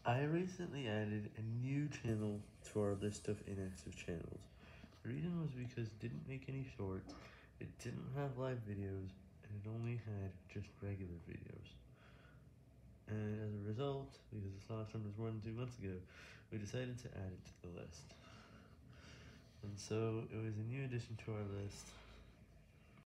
I recently added a new channel to our list of inactive channels. The reason was because it didn't make any shorts, it didn't have live videos, and it only had just regular videos. And as a result, because this last one was 2 months ago, we decided to add it to the list. And so it was a new addition to our list.